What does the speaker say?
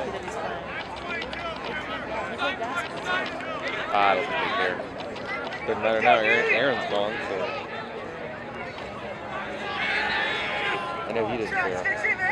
happy that he's playing. He played basketball. I don't think they care. Doesn't matter now. Aaron's gone, so I know he doesn't care.